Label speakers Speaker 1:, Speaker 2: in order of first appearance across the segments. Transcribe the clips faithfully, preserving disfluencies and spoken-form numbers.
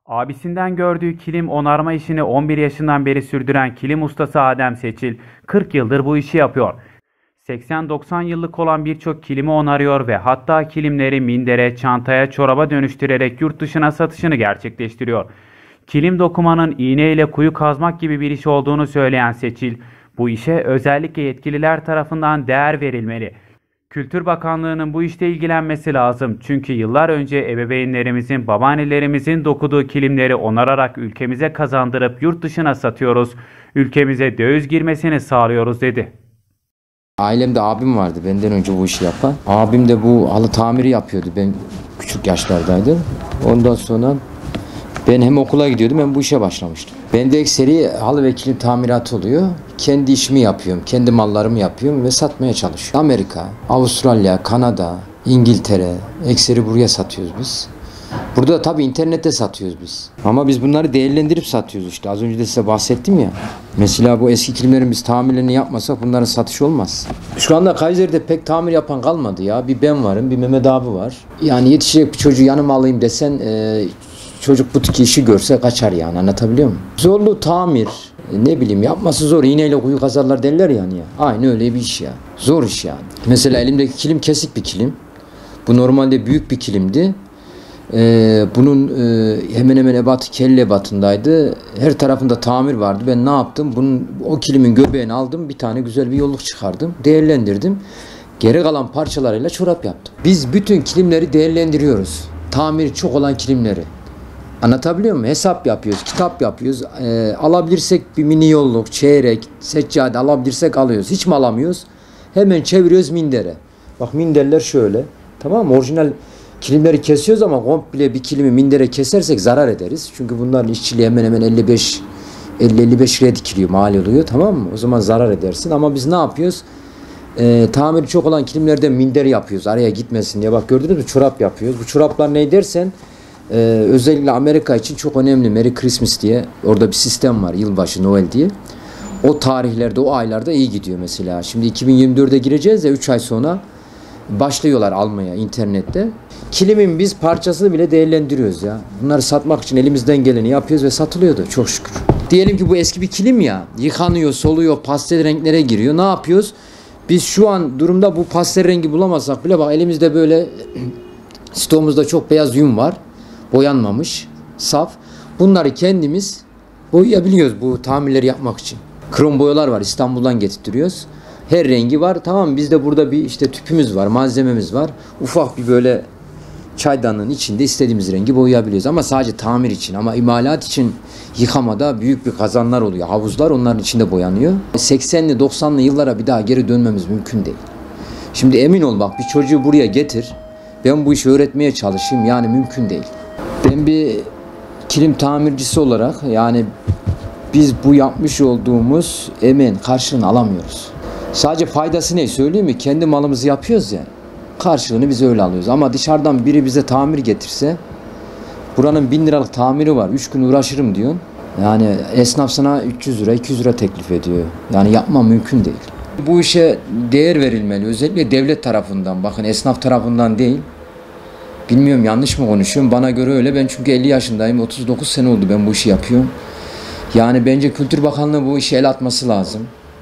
Speaker 1: Abisinden gördüğü kilim onarma işini on bir yaşından beri sürdüren kilim ustası Adem Seçil, kırk yıldır bu işi yapıyor. seksen doksan yıllık olan birçok kilimi onarıyor ve hatta kilimleri mindere, çantaya, çoraba dönüştürerek yurt dışına satışını gerçekleştiriyor. Kilim dokumanın iğne ile kuyu kazmak gibi bir iş olduğunu söyleyen Seçil, bu işe özellikle yetkililer tarafından değer verilmeli. Kültür Bakanlığı'nın bu işte ilgilenmesi lazım. Çünkü yıllar önce ebeveynlerimizin, babaannelerimizin dokuduğu kilimleri onararak ülkemize kazandırıp yurt dışına satıyoruz. Ülkemize döviz girmesini sağlıyoruz dedi.
Speaker 2: Ailemde abim vardı benden önce bu işi yapan. Abim de bu halı tamiri yapıyordu. Ben küçük yaşlardaydım. Ondan sonra ben hem okula gidiyordum hem bu işe başlamıştım. Bende ekseri halı ve kilim tamiratı oluyor. Kendi işimi yapıyorum, kendi mallarımı yapıyorum ve satmaya çalışıyorum. Amerika, Avustralya, Kanada, İngiltere, ekseri buraya satıyoruz biz. Burada da tabii internette satıyoruz biz. Ama biz bunları değerlendirip satıyoruz işte. Az önce de size bahsettim ya. Mesela bu eski kilimlerin biz tamirlerini yapmasak bunların satışı olmaz. Şu anda Kayseri'de pek tamir yapan kalmadı ya. Bir ben varım, bir Mehmet abi var. Yani yetişecek bir çocuğu yanıma alayım desen e, çocuk bu tiki işi görse kaçar yani, anlatabiliyor muyum? Zorlu tamir, ne bileyim yapması zor. İğneyle kuyu kazarlar derler yani ya. Aynı öyle bir iş ya. Zor iş yani. Mesela elimdeki kilim kesik bir kilim. Bu normalde büyük bir kilimdi. Ee, bunun e, hemen hemen ebatı kelle ebatındaydı. Her tarafında tamir vardı. Ben ne yaptım? Bunun, o kilimin göbeğini aldım. Bir tane güzel bir yolluk çıkardım. Değerlendirdim. Geri kalan parçalarıyla çorap yaptım. Biz bütün kilimleri değerlendiriyoruz. Tamiri çok olan kilimleri. Anlatabiliyor muyum? Hesap yapıyoruz, kitap yapıyoruz. Ee, alabilirsek bir mini yolluk, çeyrek, seccade alabilirsek alıyoruz. Hiç mi alamıyoruz? Hemen çeviriyoruz mindere. Bak minderler şöyle. Tamam mı? Orijinal kilimleri kesiyoruz ama komple bir kilimi mindere kesersek zarar ederiz. Çünkü bunların işçiliği hemen hemen elli beş elli elli beş liraya dikiliyor, mal oluyor. Tamam mı? O zaman zarar edersin. Ama biz ne yapıyoruz? Ee, tamiri çok olan kilimlerden minder yapıyoruz. Araya gitmesin diye. Bak gördünüz mü? Çorap yapıyoruz. Bu çoraplar ne dersen Ee, özellikle Amerika için çok önemli. Merry Christmas diye orada bir sistem var, yılbaşı, Noel diye. O tarihlerde, o aylarda iyi gidiyor mesela. Şimdi iki bin yirmi dörde gireceğiz ya, üç ay sonra başlıyorlar almaya internette. Kilimin biz parçasını bile değerlendiriyoruz ya. Bunları satmak için elimizden geleni yapıyoruz ve satılıyordu çok şükür. Diyelim ki bu eski bir kilim ya, yıkanıyor, soluyor, pastel renklere giriyor. Ne yapıyoruz? Biz şu an durumda bu pastel rengi bulamazsak bile bak elimizde böyle stoğumuzda çok beyaz yün var. Boyanmamış, saf. Bunları kendimiz boyayabiliyoruz bu tamirleri yapmak için. Krom boyalar var, İstanbul'dan getirtiyoruz. Her rengi var. Tamam, bizde burada bir işte tüpümüz var, malzememiz var. Ufak bir böyle çaydanlığın içinde istediğimiz rengi boyayabiliyoruz. Ama sadece tamir için, ama imalat için yıkamada büyük bir kazanlar oluyor. Havuzlar onların içinde boyanıyor. seksenli doksanlı yıllara bir daha geri dönmemiz mümkün değil. Şimdi emin ol bak, bir çocuğu buraya getir. Ben bu işi öğretmeye çalışayım, yani mümkün değil. Ben bir kilim tamircisi olarak yani biz bu yapmış olduğumuz emeğin karşılığını alamıyoruz. Sadece faydası ne söyleyeyim mi? Kendi malımızı yapıyoruz ya. Karşılığını biz öyle alıyoruz. Ama dışarıdan biri bize tamir getirse, buranın bin liralık tamiri var, üç gün uğraşırım diyorsun. Yani esnaf sana üç yüz lira, iki yüz lira teklif ediyor. Yani yapmam mümkün değil. Bu işe değer verilmeli. Özellikle devlet tarafından. Bakın, esnaf tarafından değil. Bilmiyorum, yanlış mı konuşuyorum? Bana göre öyle. Ben çünkü elli yaşındayım. otuz dokuz sene oldu ben bu işi yapıyorum. Yani bence Kültür Bakanlığı bu işe el atması lazım.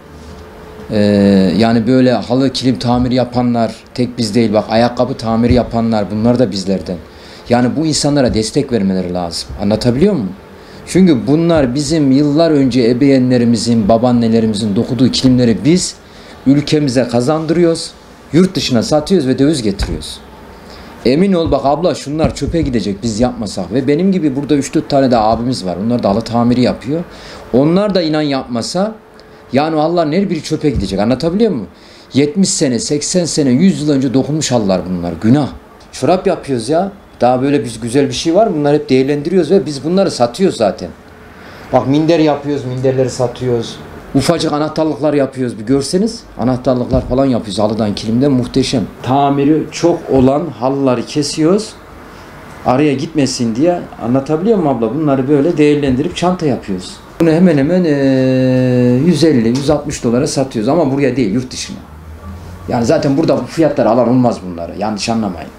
Speaker 2: Ee, yani böyle halı kilim tamiri yapanlar tek biz değil. Bak, ayakkabı tamiri yapanlar, bunlar da bizlerden. Yani bu insanlara destek vermeleri lazım. Anlatabiliyor muyum? Çünkü bunlar bizim yıllar önce ebeveynlerimizin, babaannelerimizin dokuduğu kilimleri biz ülkemize kazandırıyoruz. Yurt dışına satıyoruz ve döviz getiriyoruz. Emin ol bak abla, şunlar çöpe gidecek biz yapmasak. Ve benim gibi burada üç dört tane de abimiz var. Onlar da halı tamiri yapıyor. Onlar da inan yapmasa, yani Allah her biri çöpe gidecek. Anlatabiliyor muyum? yetmiş sene, seksen sene, yüz yıl önce dokunmuş halılar bunlar. Günah. Çorap yapıyoruz ya. Daha böyle bir güzel bir şey var. Bunları hep değerlendiriyoruz ve biz bunları satıyoruz zaten. Bak, minder yapıyoruz, minderleri satıyoruz. Ufacık anahtarlıklar yapıyoruz, bir görseniz. Anahtarlıklar falan yapıyoruz halıdan, kilimden, muhteşem. Tamiri çok olan halıları kesiyoruz. Araya gitmesin diye, anlatabiliyor muyum abla? Bunları böyle değerlendirip çanta yapıyoruz. Bunu hemen hemen ee, yüz elli yüz altmış dolara satıyoruz ama buraya değil, yurt dışına. Yani zaten burada bu fiyatları alan olmaz bunları, yanlış anlamayın.